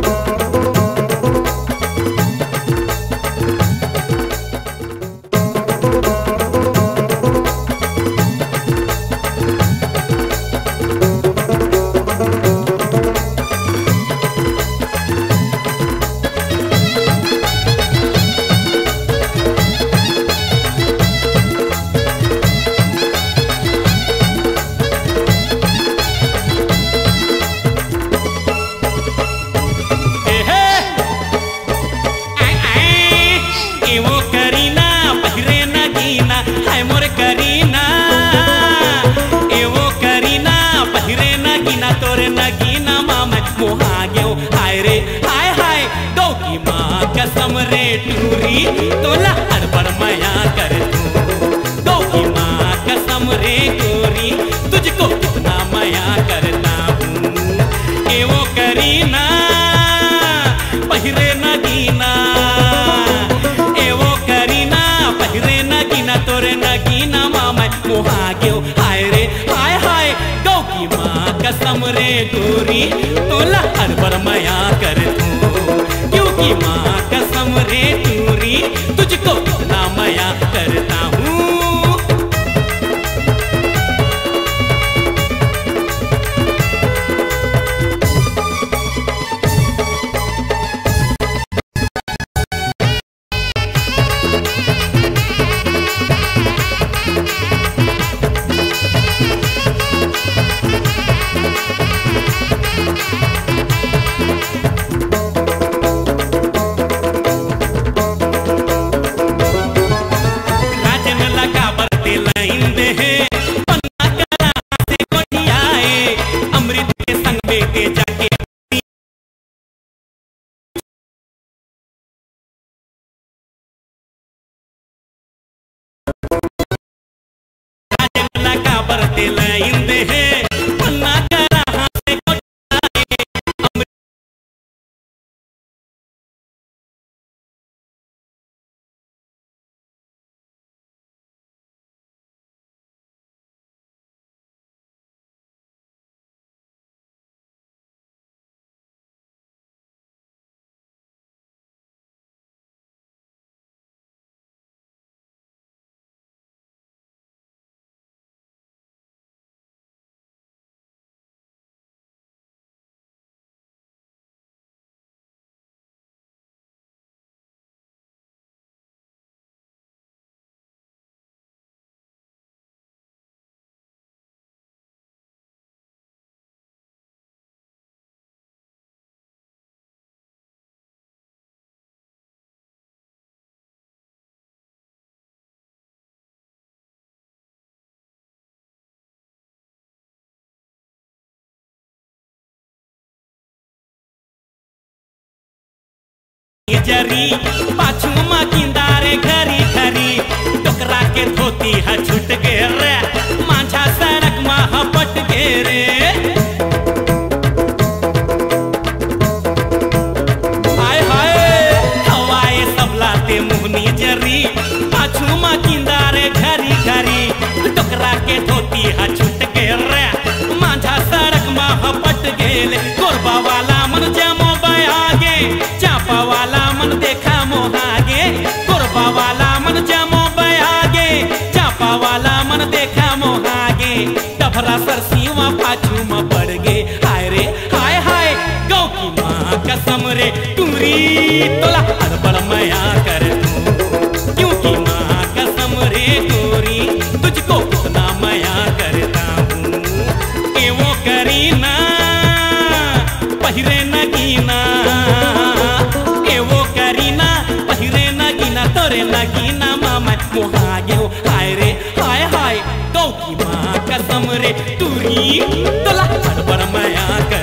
कसम रे टूरी तोला हड़बड़ मया कर दो की माँ कसम रे गोरी तुझको कितना मया करता हूँ। ए वो करीना पहिरे नगीना, ए वो करीना पहिरे नगीना तोरे नगीना मामा मोहा गयो हाय रे हाय हाय। गौ की माँ कसम रे गोरी तोला हड़बड़ मया कर क्योंकि माँ कसम रे टूरी तुझको कितना मया करता हूँ। जरी पाछू माँ किंदारे घरी घरी टोकरा के धोती है छुट गे रे मांझा सड़क माँ पट गे रे। हाय हाय हवाए सब लाते मुहनी जरी पाछू माँ किंदारे घरी घरी टोकरा के धोती है छुट गे रे मांझा सड़क माँ पट गेले। गोरबा वाला मन जमो बयागे चापा वाला मन देखा मोहागे, गोरबा वाला मन जमो बयागे चापा वाला मन देखा मोहागे। डभरा सरसीवा पाछू में पड़ गे हाय रे हाय हाय। गौ की माँ कसम रे टूरी तोला हड़बड़ मया कर दूं क्योंकि माँ कसम रे गोरी तुझको कितना मया करता हूँ। ए वो करीना पहिरे नगीना, ए वो करीना पहिरे नगीना तोरे नगीना मामा मोहा गयो हाय रे हाय हाय। गौ की माँ कसम रे टूरी तोला हड़बड़ मया कर